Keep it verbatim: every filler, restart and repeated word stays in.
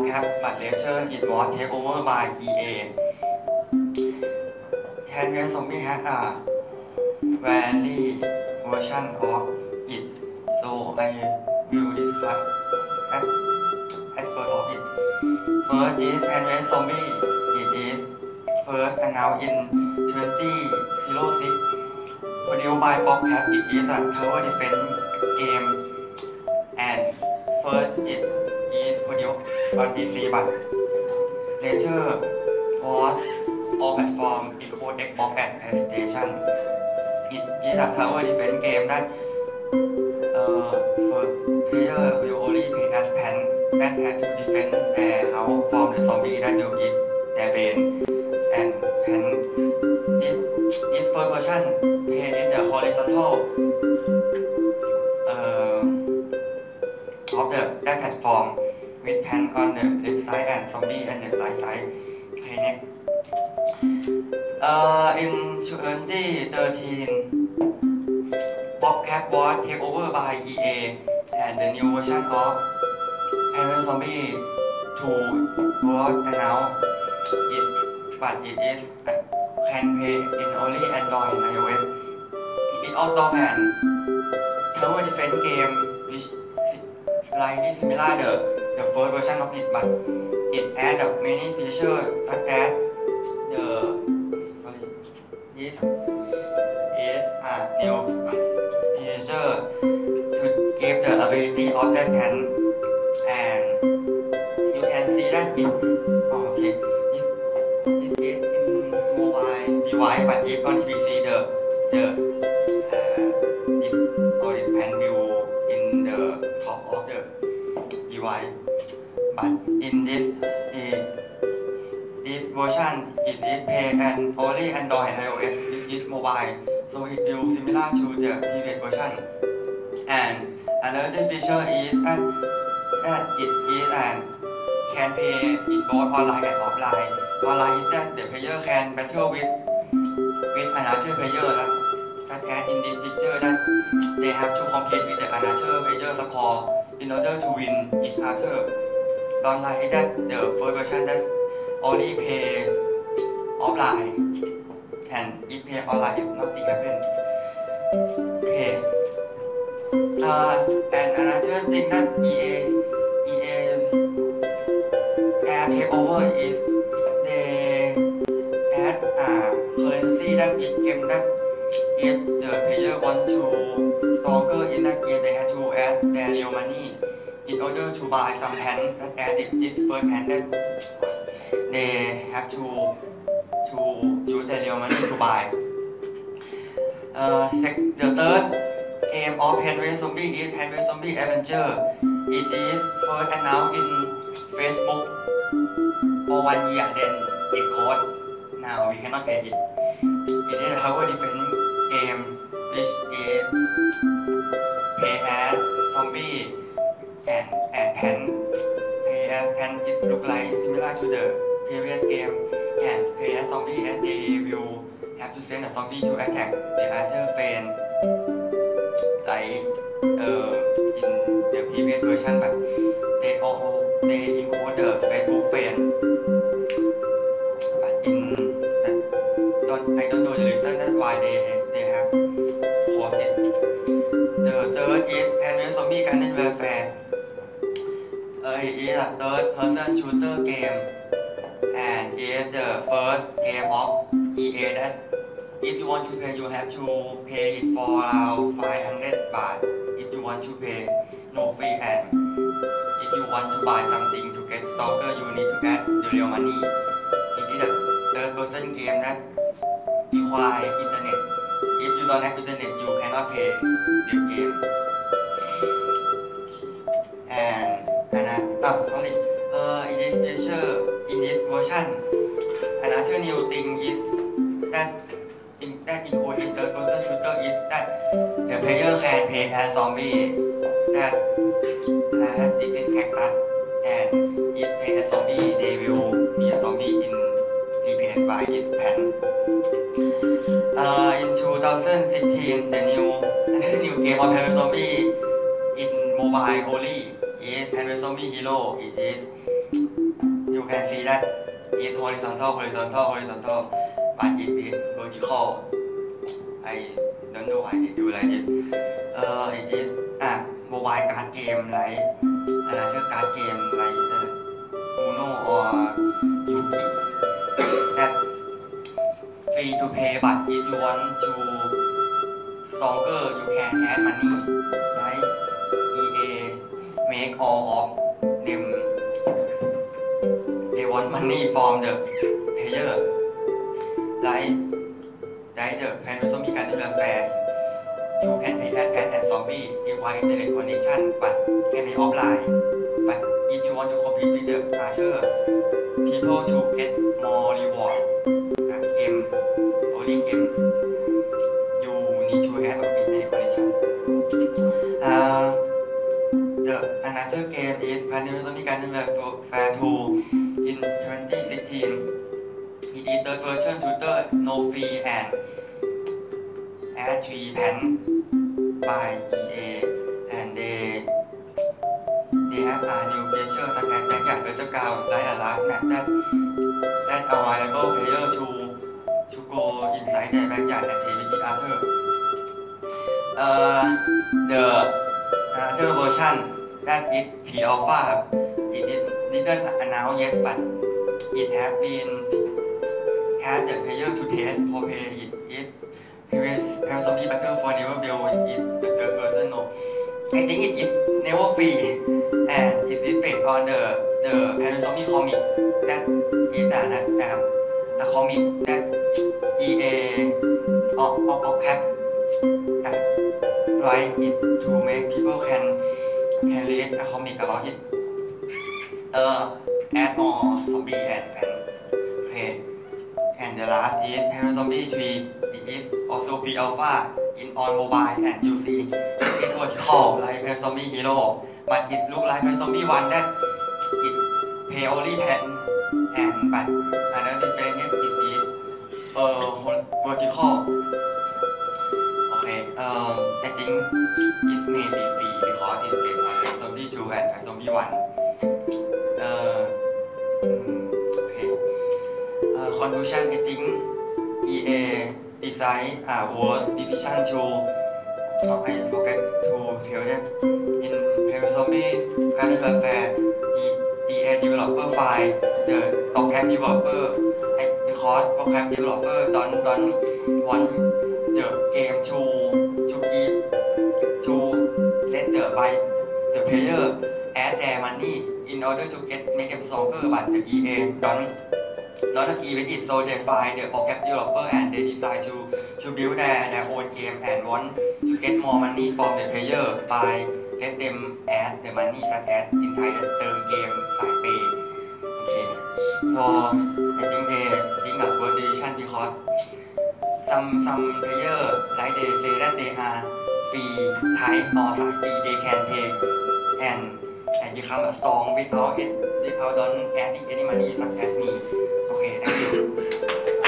have but later it was taken over by E A. Ten Zombie had a variant version of it, so I will discuss at, at first of it. First is Ten Zombie. It is first announced in twenty oh six. Produced by PopCap, it is a tower defense game and first it is produced on P C but later was all platforms including Xbox and PlayStation. It is a tower defense game that uh, first player will only play as Pan that has to defend their house from the zombie that will eat their brain and Pan. This this first version played in the horizontal uh, of the that platform with Pan on the left side and zombie on the right side. Connect. Uh, in twenty thirteen, PopCap was taken over by E A and the new version of Ten Zombie two was announced. It, but it is can play in only Android and iOS. It also an tower defense game which slightly similar the the first version of it, but it adds many features such as the sorry this is a new feature to give the ability of that can and you can see that it oh, okay this this is in mobile device but if on P C the the uh, this or this pan view in the top of the device but in this is this version it is play and only Android and iOS. This is mobile, so it will similar to the previous version. And another feature is that, that it is and can play in both online and offline. Online is that the player can battle with with another player, such as in this picture that they have to compete with the another player score in order to win each other. Online is that the first version that only play offline and if play online if nothing happen. Okay. Uh, and another thing that E A E A add take over is they add a currency that it game that if the player want to stronger in that game they have to add their real money in order to buy some pants that add it this first pant that they have to to use their real money to buy. Uh, the third game of Ten Zombie is Ten Zombie Adventure. It is first announced in Facebook for one year, then it closed. Now we cannot play it. It is a tower defense game which is play as zombie and and Pan. Play as Pan is look like similar to the previous game and play as zombie and they will have to send a zombie to attack the other friend like uh, in the previous version but they all they include the Facebook friend but in that don't, I don't know the reason that's why they they have closed it. The third is Ten Zombie Garden Warfare. Uh, it is a third person shooter game and is the first game of E A that if you want to play you have to pay it for around five hundred baht if you want to pay no free and if you want to buy something to get stronger you need to add the real money. It is a third person game that require internet. If you don't have internet you cannot play the game. And another oh sorry uh, in this feature in this version another new thing is that in that include in third person shooter is that the player can play as zombie that has this cactus and if play as zombie they will be a zombie in replaced by its pan. Uh, in twenty sixteen the new another new game of Ten Zombie in mobile only is Ten Zombie Hero. It is can see that it's horizontal horizontal horizontal but it is vertical I don't know why they do like this uh it is อ่ะ mobile card game like อันนั้นชื่อ card game like Uno or Yugi that free to play but if you want to stronger you can add money like อี เอ make all of them they want money from the player like like the Zombie Garden Warfare you can play as ant and zombie require internet connection but can be offline but if you want to compete with the other people to get more reward game only game you need to have internet connection uh, the another game is Zombie Garden Warfare two in twenty sixteen it is third version shooter no fee and add three pen by อี เอ and they they have a new feature such as backyard battleground like a large map that that available player to to go inside the backyard and play with other uh, the another version that is pre-alpha it is didn't announce yet but it has been has the player to test for play it is Parent Zombie Battle for Never Build is the third version no I think it is never free and it is based on the the Parent Zombie comic that is the the, the comic that อี เอ of of of cap write it to make people can can read a comic about it uh add more zombie and and play and the last is Parent Zombie three it is also pre-alpha in on mobile and U C it vertical like Parent Zombie Hero but it look like Parent Zombie one that it play only pen and but another difference it is uh vertical okay um I think it may be free because it's based on Parent Zombie two and Parent Zombie one uh okay uh, conclusion I think อี เอ design a worst decision to oh, I forget to tell that in Parent Zombie Garden Warfare the อี เอ developer file the program developer because program developer don't don't want the game to to give to let the by the player add their money in order to get make them stronger but the อี เอ don't not agree with it so they find the program developer and they decide to to build their their own game and want to get more money from the player by let them add the money such as in Thai the เติมเกมสายเปย์ okay so I think they think that work decision because some some player like they say that they are free Thai or สาย free they can pay and and become a strong without it without don't adding any money such as me okay thank you